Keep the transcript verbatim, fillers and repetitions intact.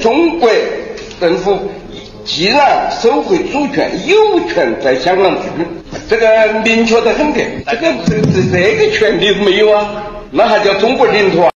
中国政府既然收回主权，有权在香港治，这个明确得很的。这个这这这个权利没有啊，那还叫中国领土啊？